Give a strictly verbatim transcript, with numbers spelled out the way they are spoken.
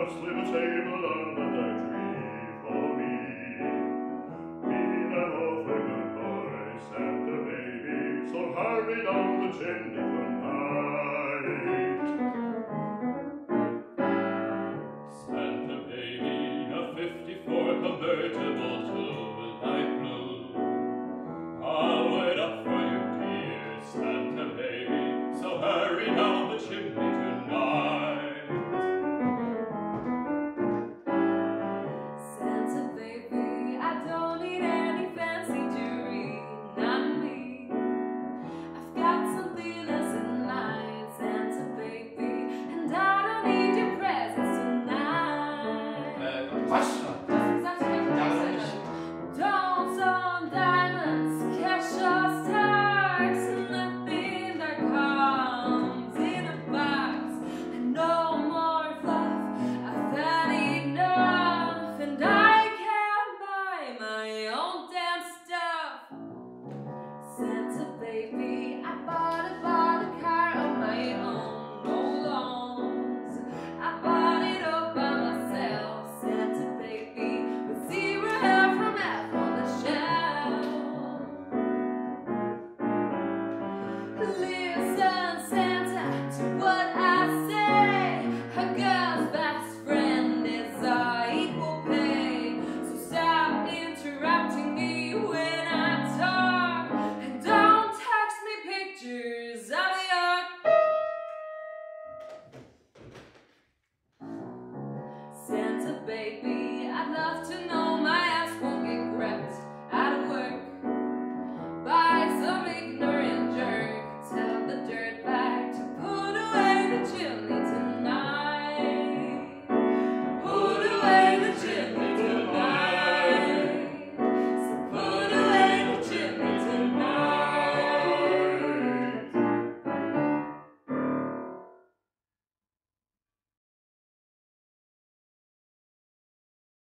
just leave a table under the tree for me. Been an awful good boy, Santa baby, so hurry down the chimney tonight. Santa baby, a fifty-four convertible to light blue. I'll wait up for you, dear Santa baby, so hurry down the chimney tonight. Santa baby, I don't need any fancy jewelry, not me. I've got something else in mind, Santa baby, and I don't need your presents tonight. Äh, question. Don't some diamonds, cash or stars, nothing that comes in a box. And no more fluff, I've had enough, and I can buy my own damn stuff. Santa baby, I bought a, bought a car of my own, no loans. I bought it all by myself, Santa baby, with zero help from F on the shelf. Listen, Santa, to what I say. A girl's best friend is our equal pay. So stop interrupting me when I talk, and don't text me pictures of your Santa baby, I'd love to know